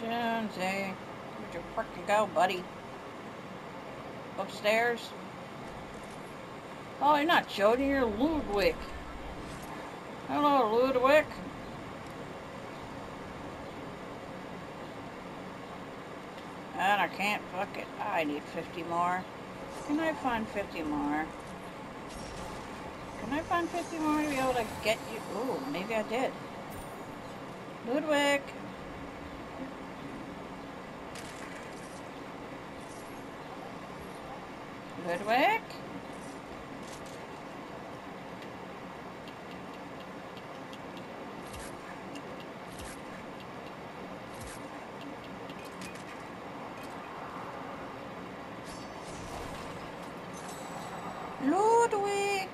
Jonesy, where'd you frickin' go, buddy? Upstairs? Oh, you're not Jody, you're Ludwig. Hello, Ludwig. And I can't, fuck it. I need 50 more. Can I find 50 more? Can I find 50 more to be able to get you? Ooh, maybe I did. Ludwig. Ludwig? Ludwig!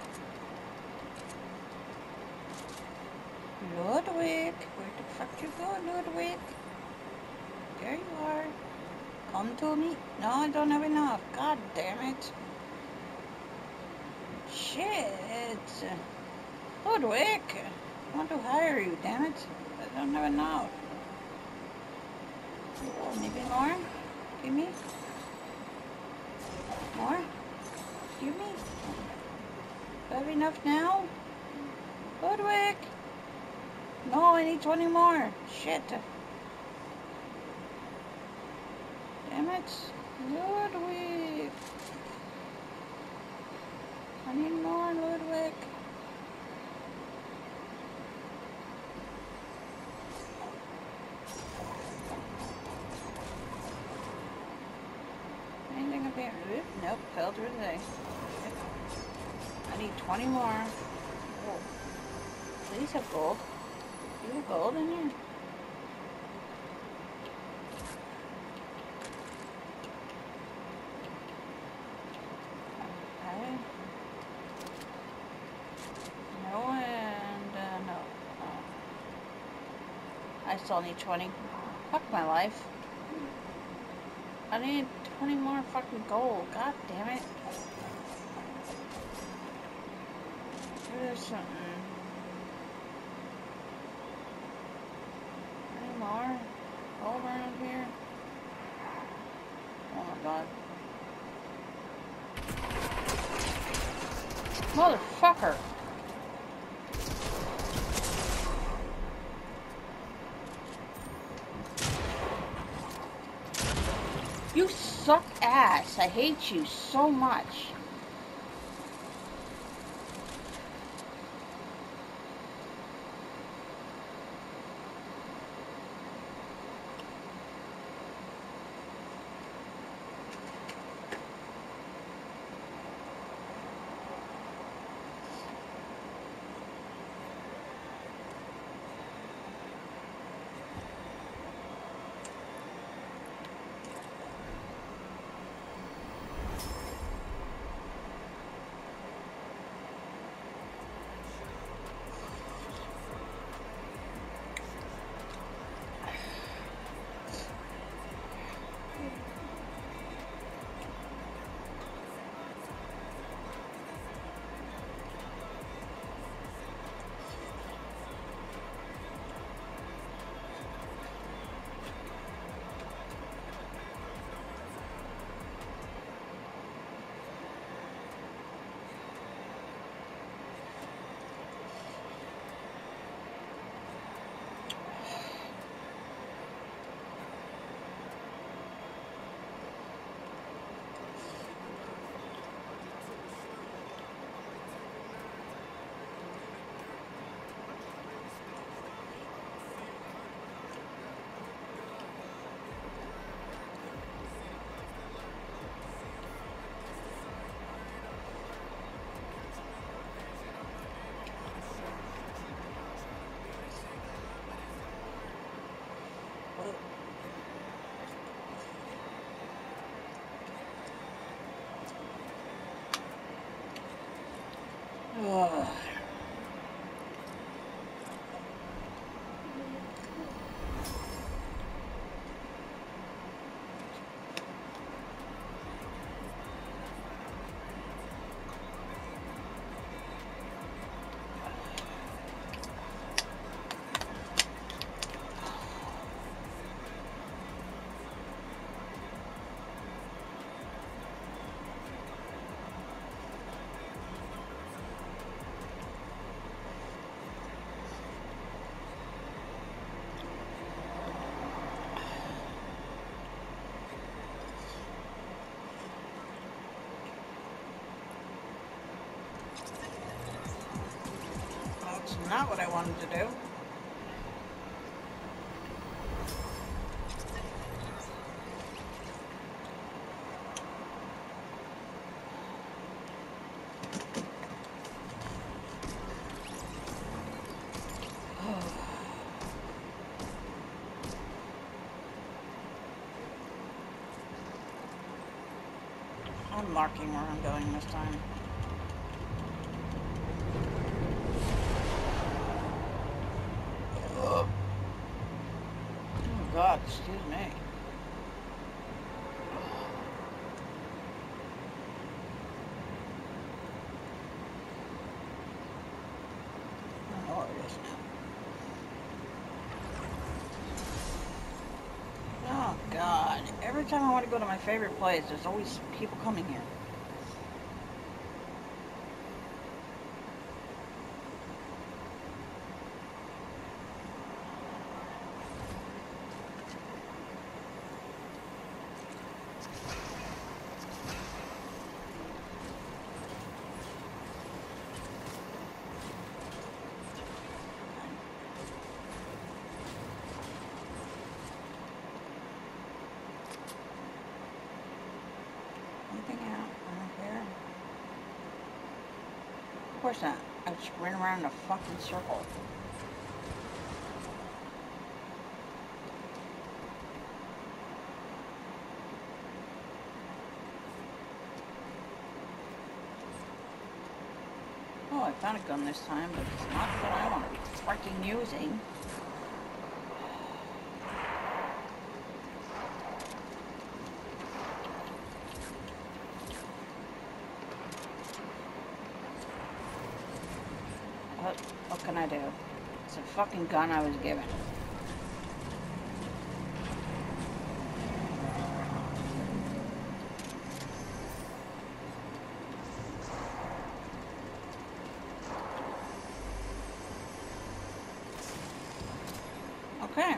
Ludwig! Where the fuck you go, Ludwig? There you are. Come to me. No, I don't have enough. God damn it. Shit. Ludwig! I want to hire you, damn it. I don't have enough. Oh, maybe more? Give me? More? Give me? Do I have enough now? Ludwig! No, I need 20 more. Shit. Damn it. Ludwig. I need more, Ludwig. Anything up here? Oop, nope, fell through today. I need 20 more. Oh. Please have gold. Do you have gold in here? Okay. No, and no. Oh. I still need 20. Fuck my life. I need 20 more fucking gold. God damn it. There's something. Any more gold around here? Oh my god. Motherfucker! You suck ass. I hate you so much. Ugh. not what I wanted to do. I'm marking where I'm going this time. Oh God, excuse me. I don't know where it is now. Oh God, every time I want to go to my favorite place, there's always people coming here. Anything out here? Of course not. I just ran around in a fucking circle. Oh, I found a gun this time, but it's not what I want to be fucking using. What can I do? It's a fucking gun I was given. Okay.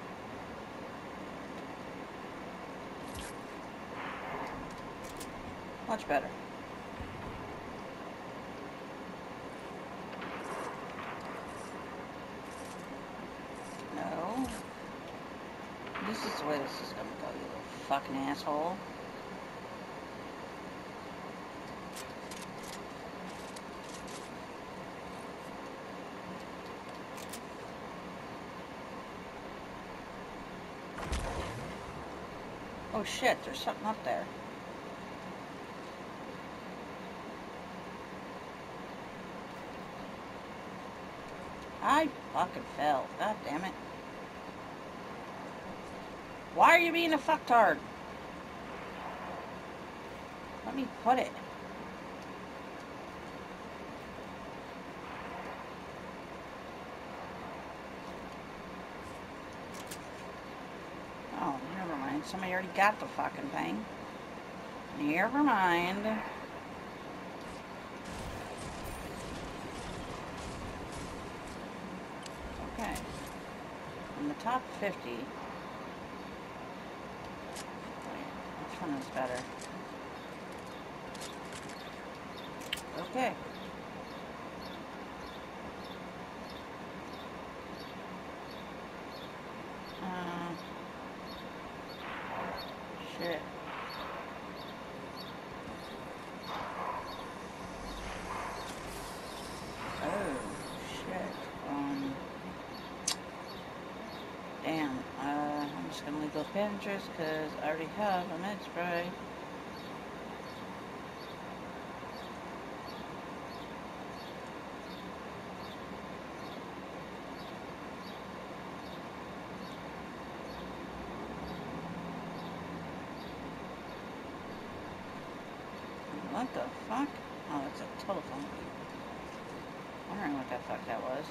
Much better. No. This is the way this is gonna go, you little fucking asshole. Oh shit, there's something up there. I fucking fell. God damn it. Why are you being a fucktard? Let me put it. Oh, never mind. Somebody already got the fucking thing. Never mind. Okay. In the top 50. Wait, which one is better? Okay. Shit. Oh, shit. Damn. I'm just gonna leave those passengers because I already have a med spray. What the fuck? Oh, that's a telephone. Wondering what the fuck that was.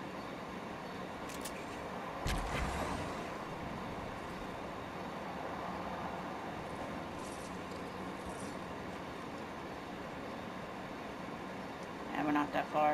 Yeah, we're not that far.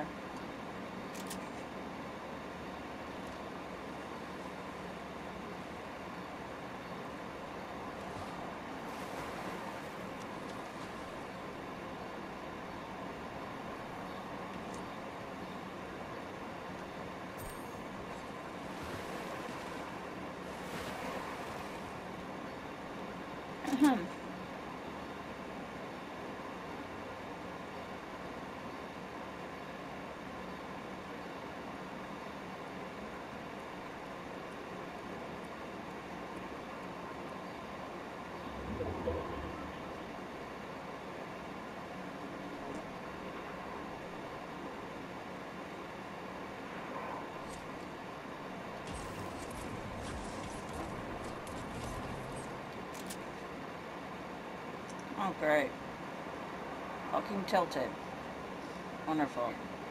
great. Fucking tilted. Wonderful.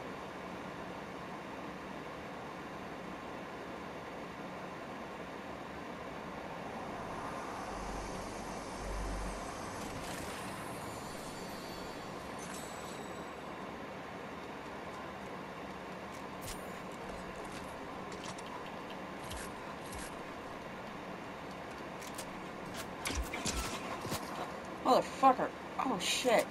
Motherfucker. Oh, shit.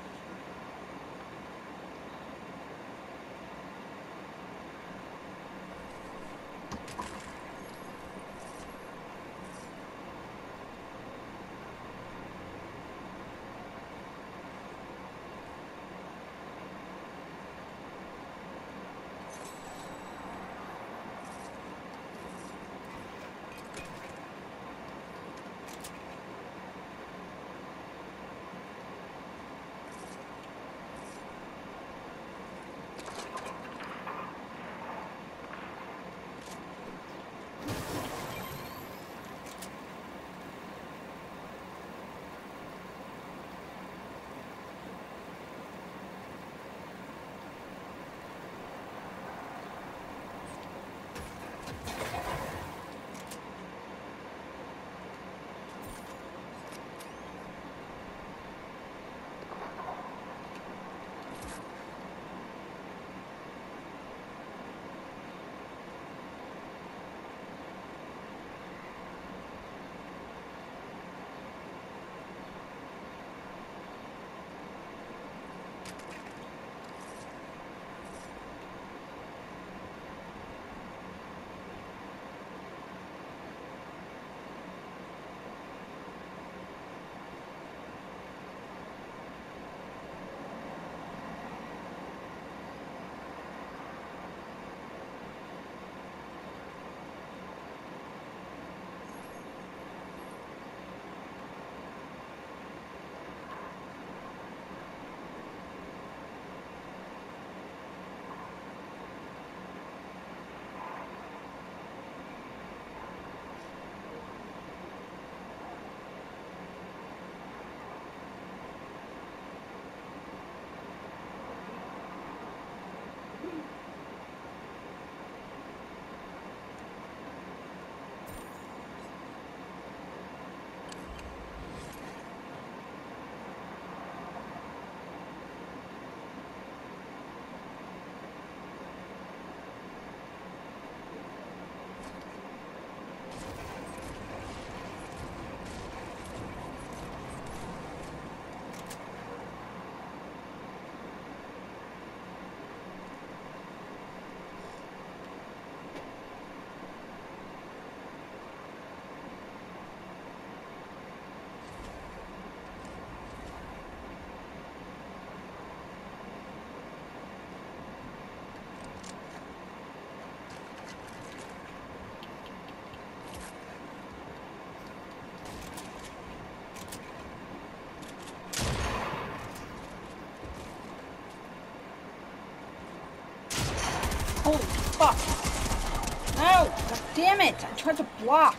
Holy fuck! No! God damn it! I tried to block!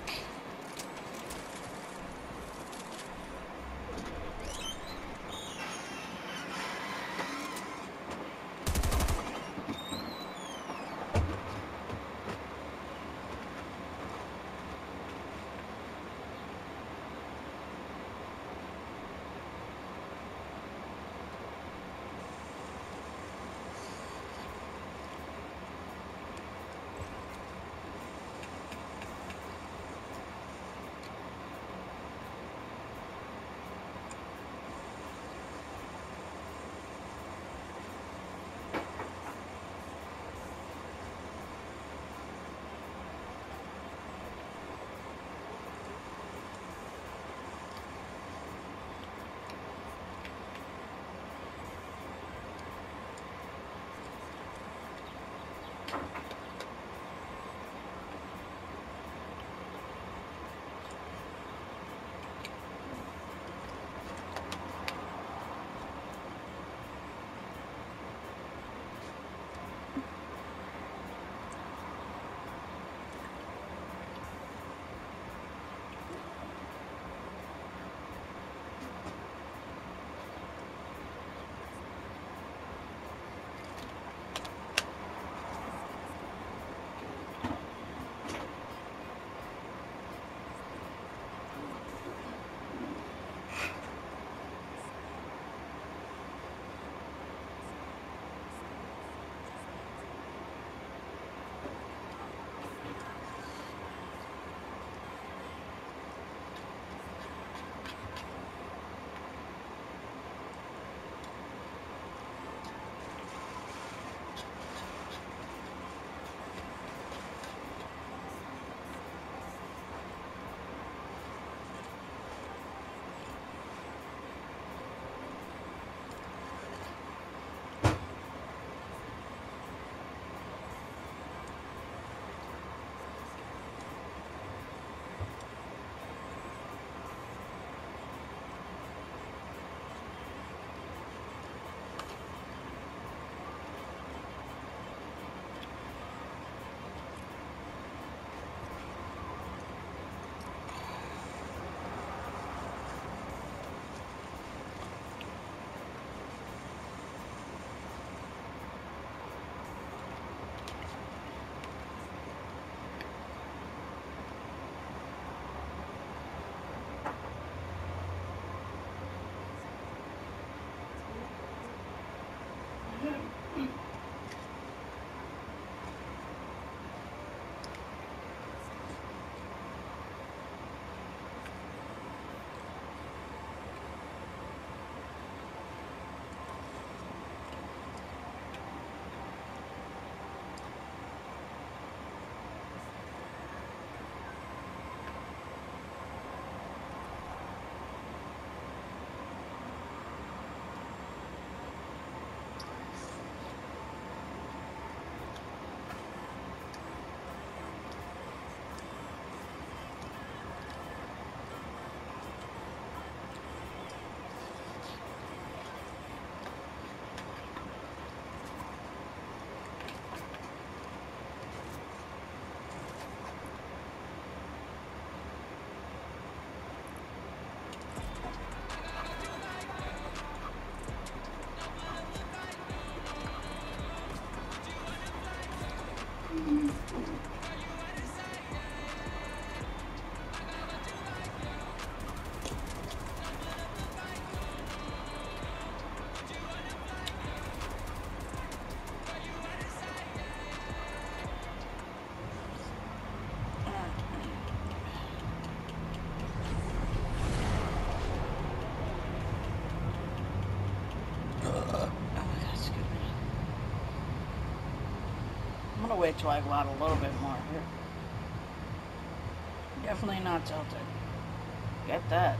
I'll wait till I go out a little bit more here. Definitely not tilted. Get that.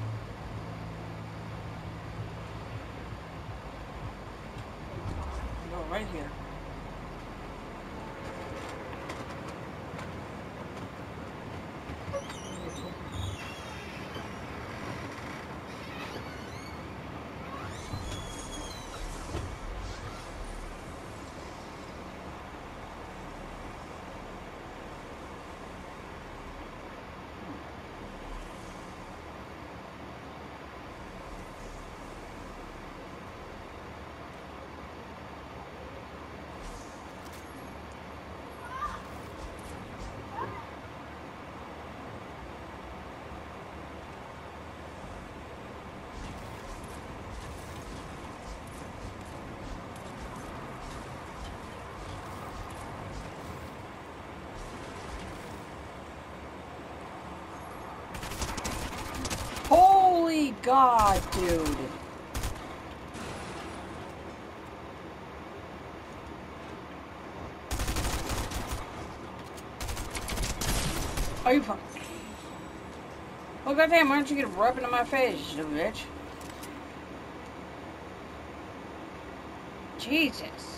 Go right here. Holy God, dude. Are you fucking... Well, goddamn, why don't you get rubbing in my face, you bitch? Jesus.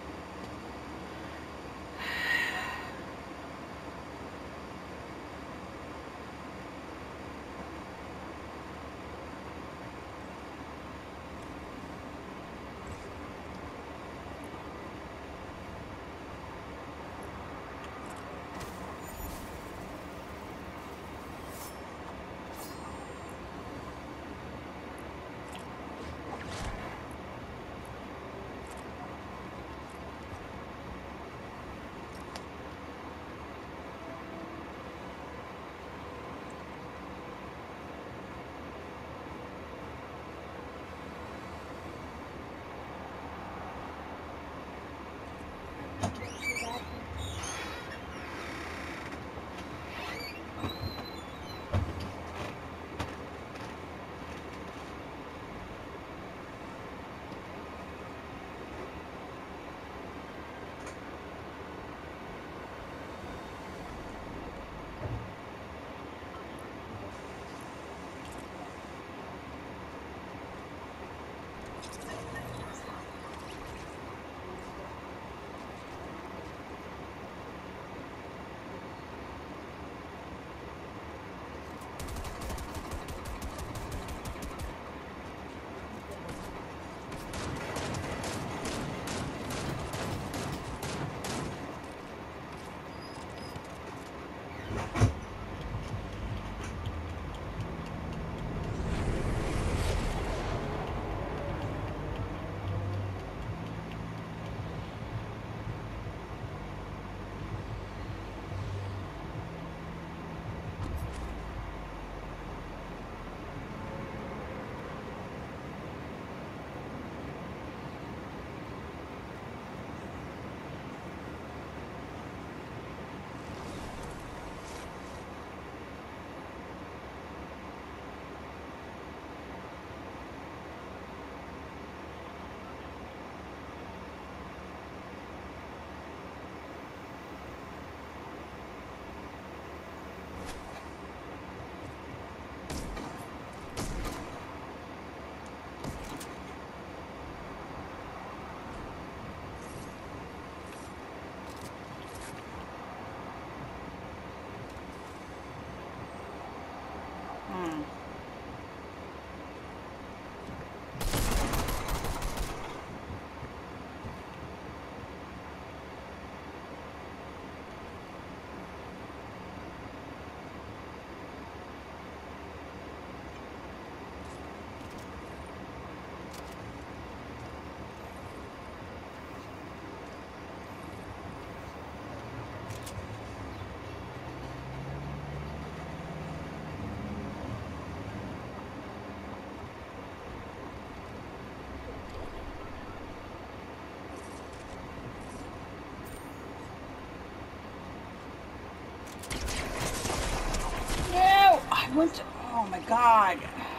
I went to... Oh my God.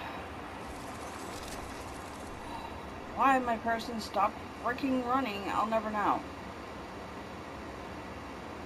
Why my person stopped freaking running, I'll never know.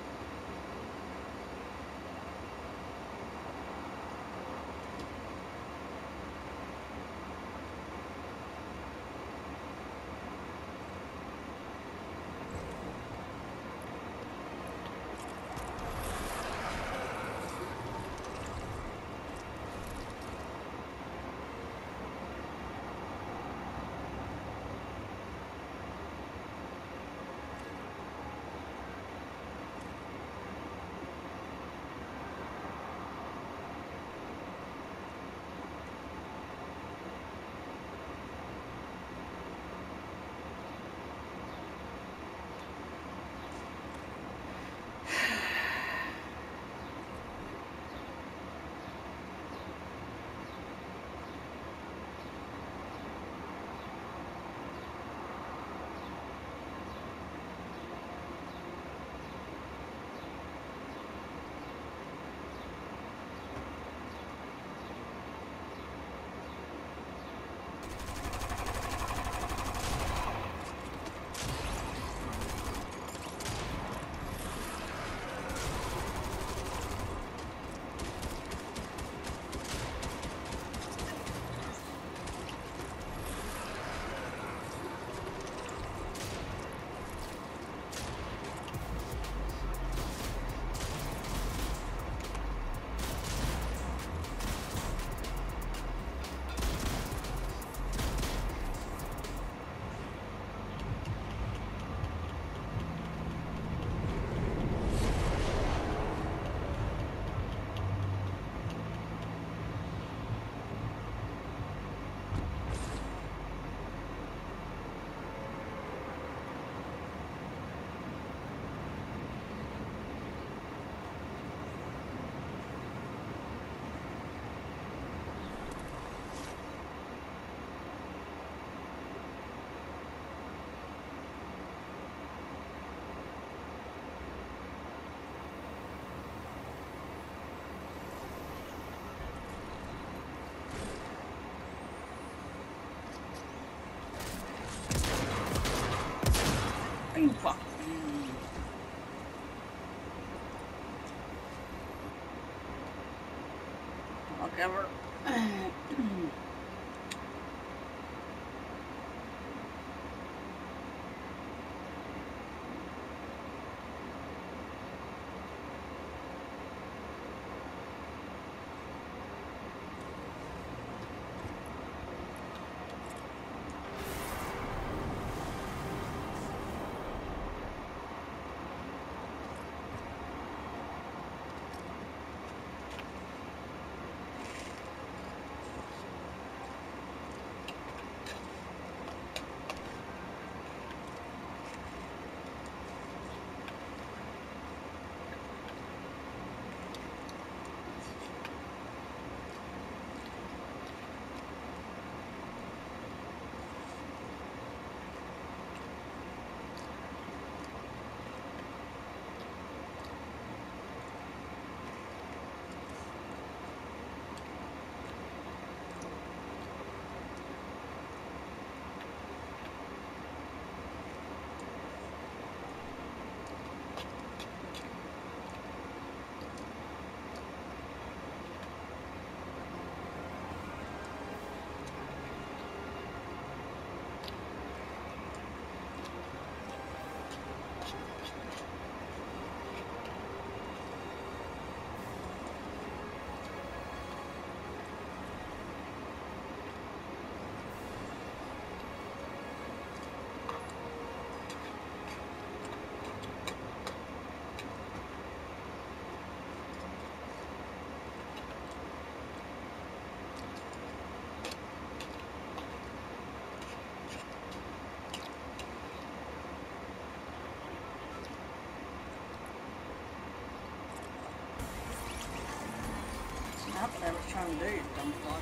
Are you fucking... Whatever. Not what I was trying to do, you dumb fuck.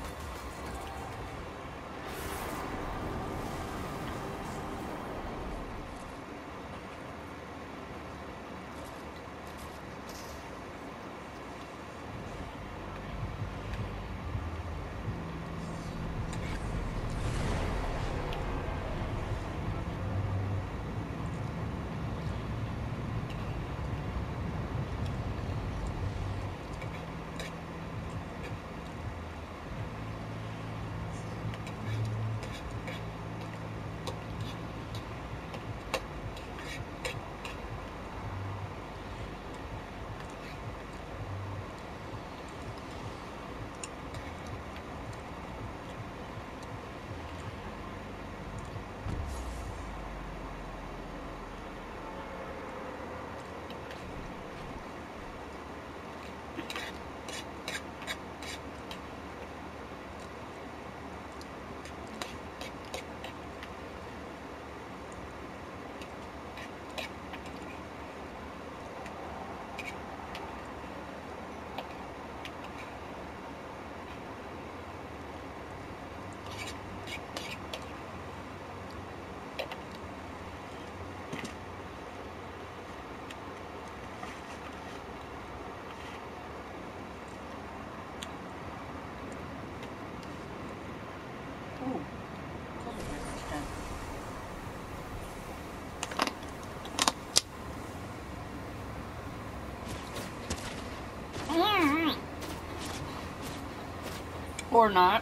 Or not.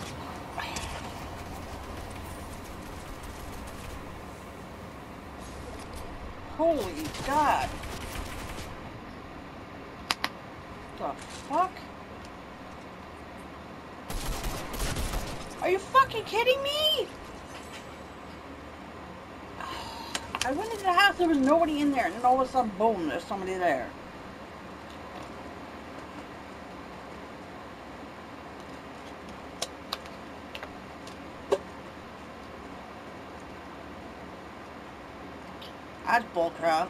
Holy God. The fuck? Are you fucking kidding me? I went into the house, there was nobody in there, and then all of a sudden, boom, there's somebody there. That's bullcrap.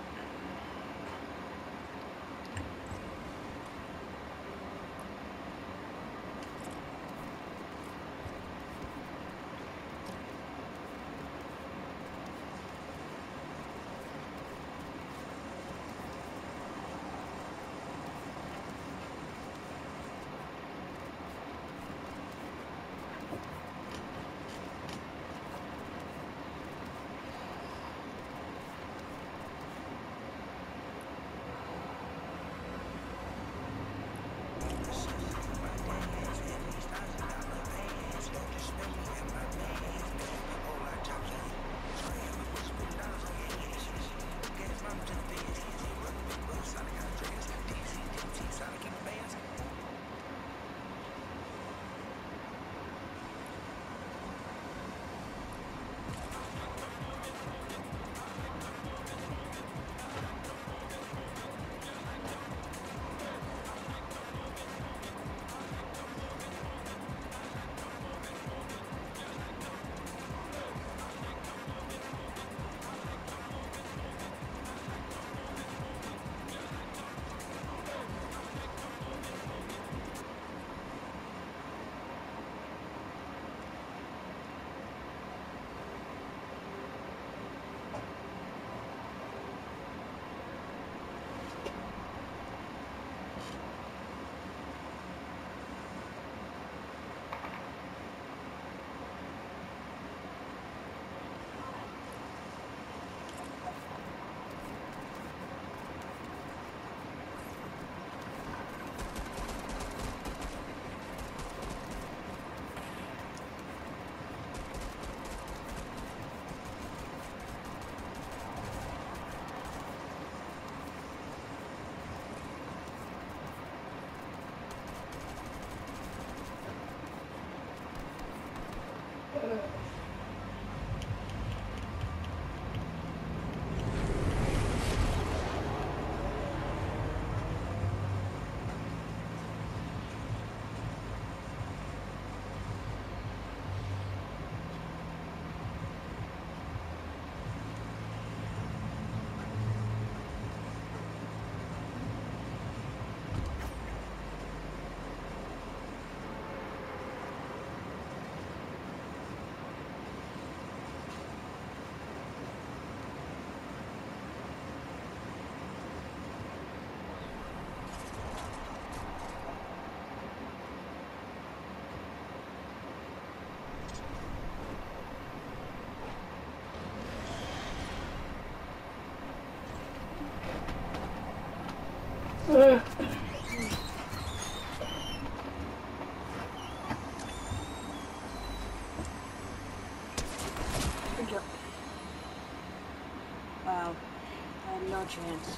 No chance.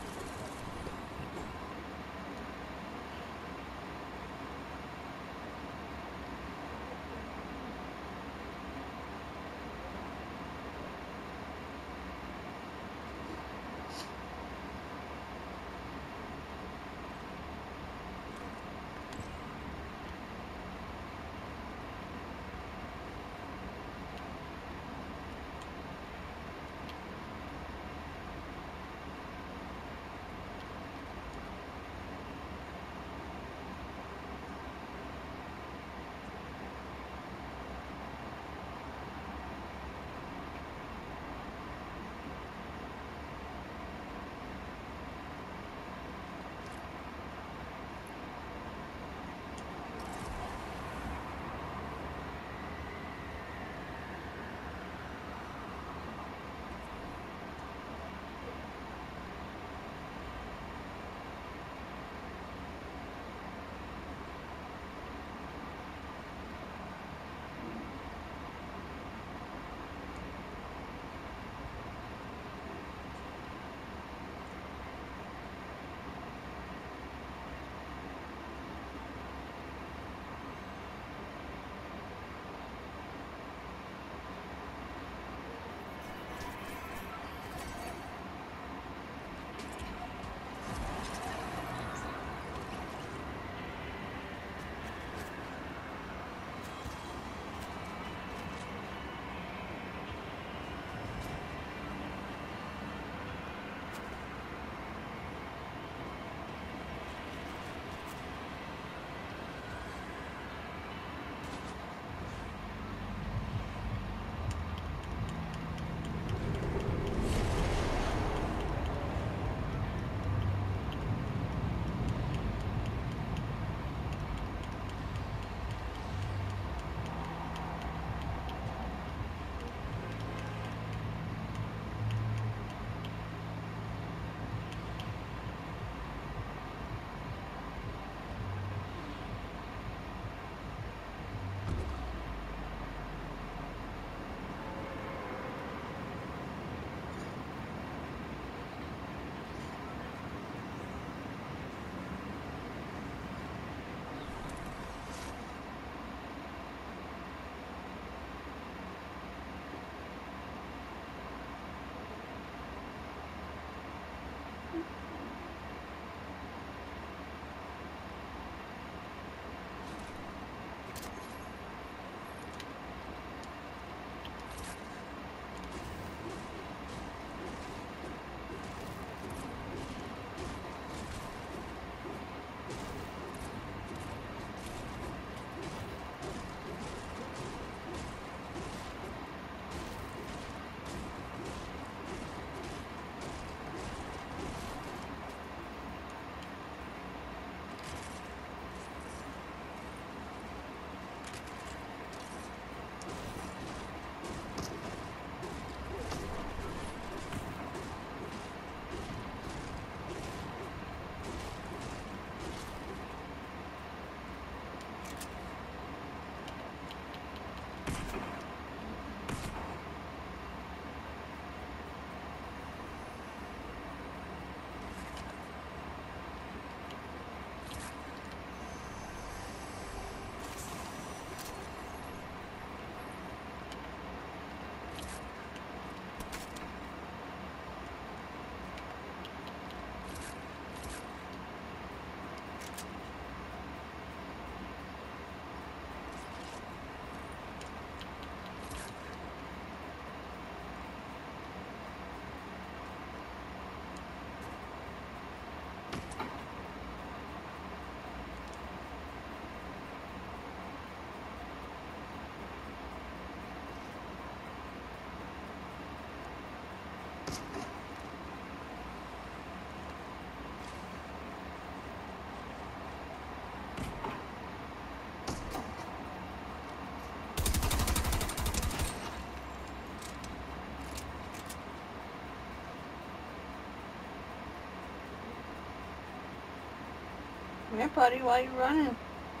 Yeah, buddy, why you running?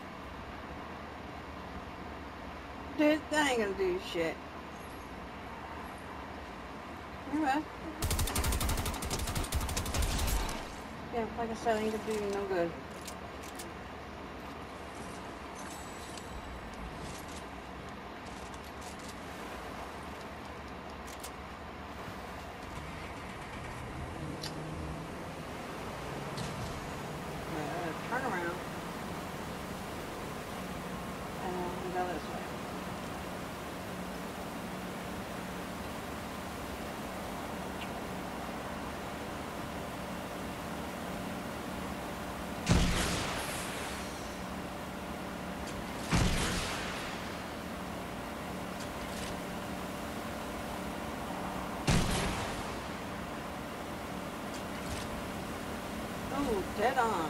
Dude, that ain't gonna do shit. You're right. Yeah, like I said, ain't gonna do you no good. Turn around and go this way. Oh, dead on.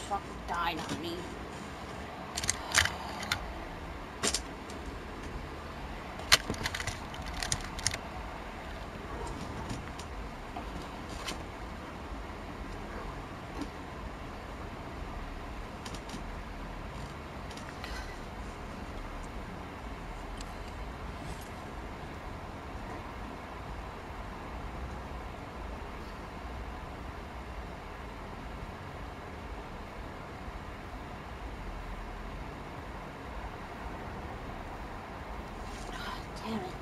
fucking died on me. Damn it.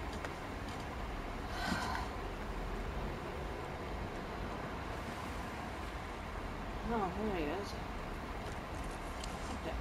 Oh, there he is. Dick.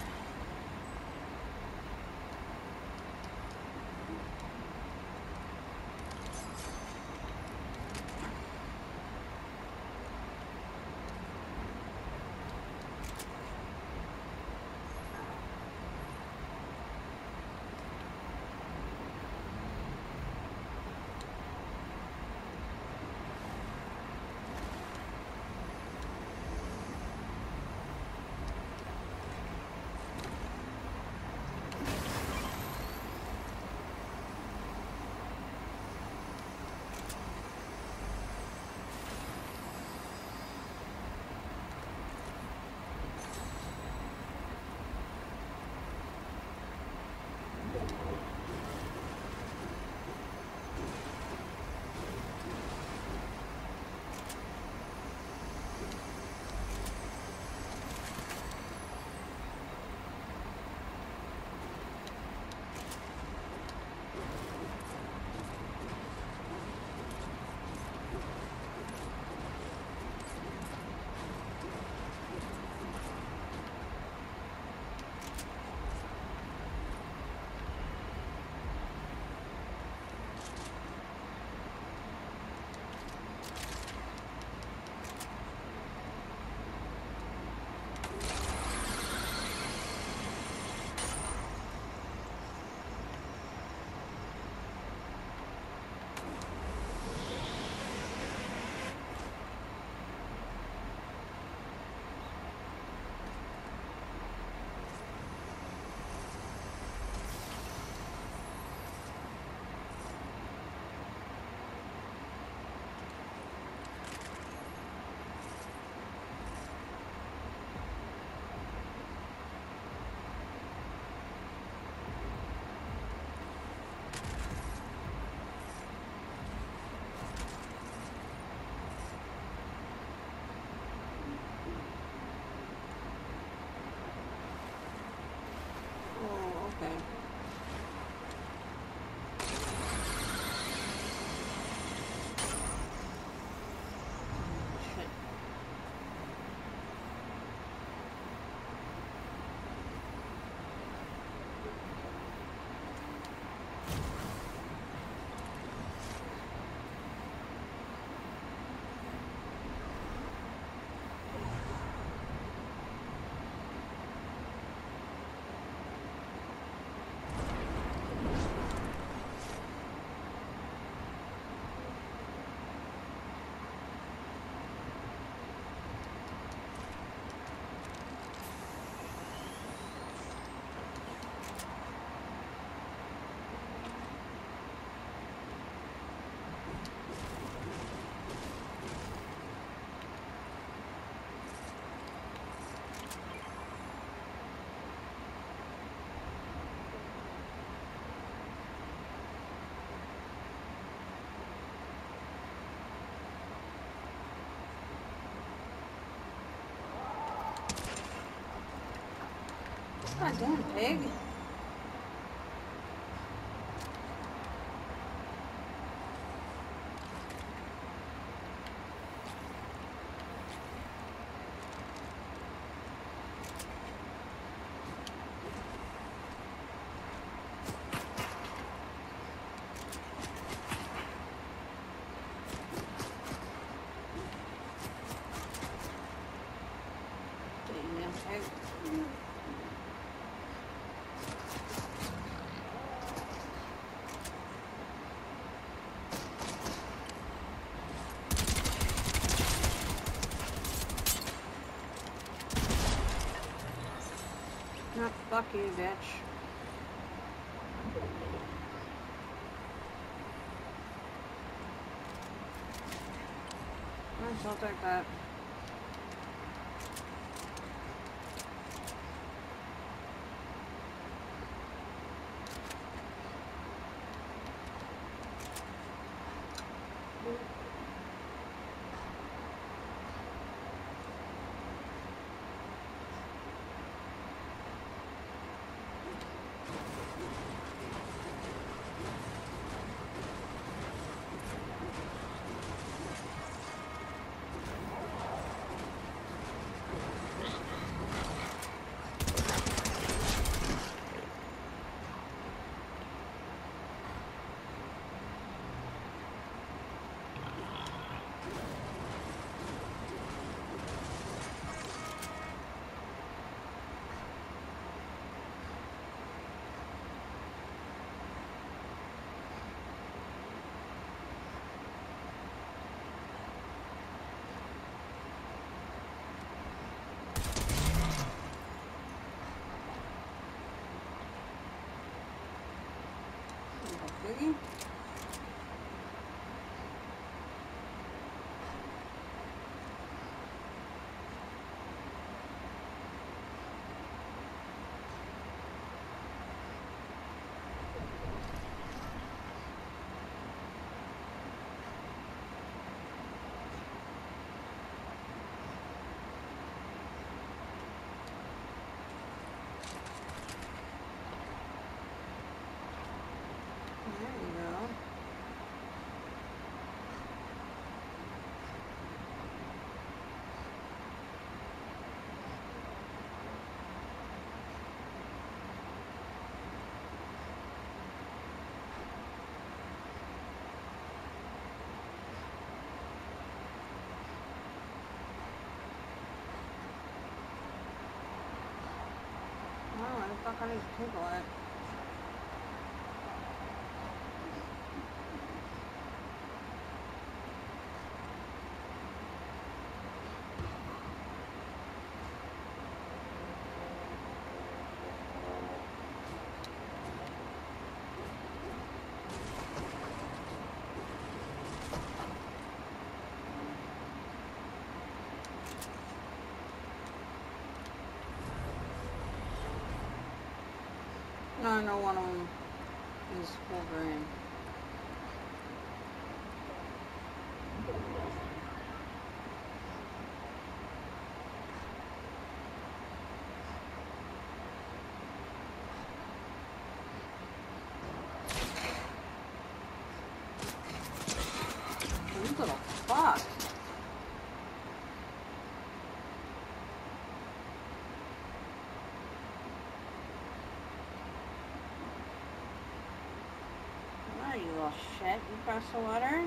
Okay. Shit. Goddamn pig. Damn pig. Oh, fuck you, bitch. I'll take that. Piggy? There you go. Oh, why the fuck I need to tickle it? No, I know one of them is Wolverine. You little fuck. Oh, you little shit. You cross the water?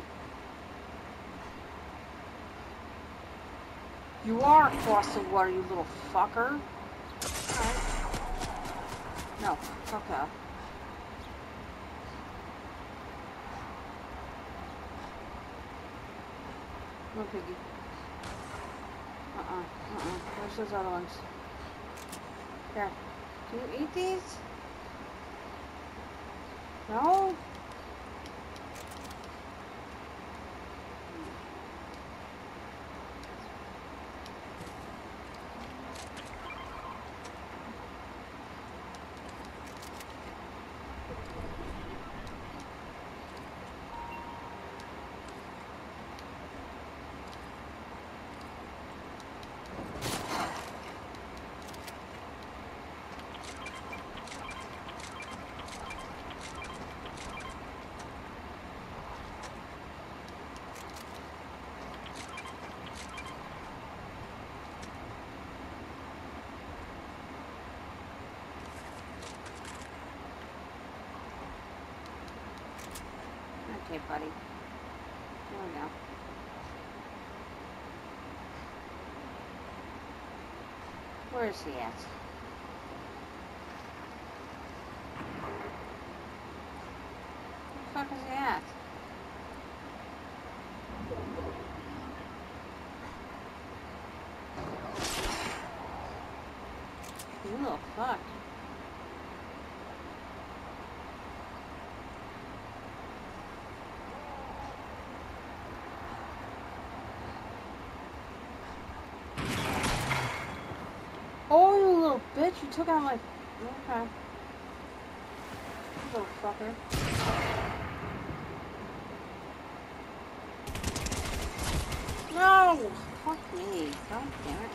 You are across the water, you little fucker. Alright. No, fuck off. No piggy. Where's those other ones? Here. Can you eat these? No? Okay, buddy. Here we go. Where is he at? Where the fuck is he at? You little fuck. Oh, you little bitch. You took out my... Okay. You little fucker. No! Fuck me. God damn it.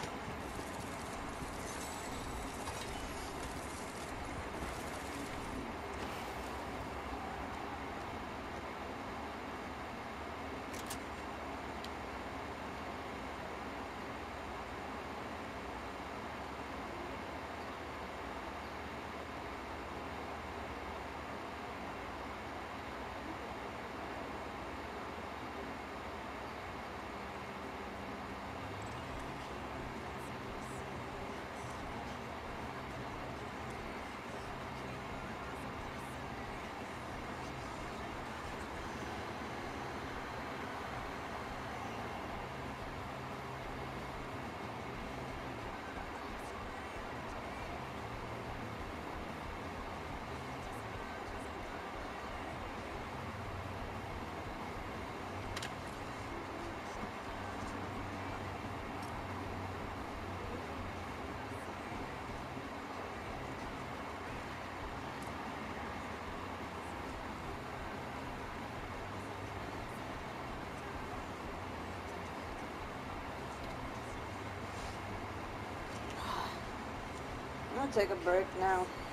I'll take a break now.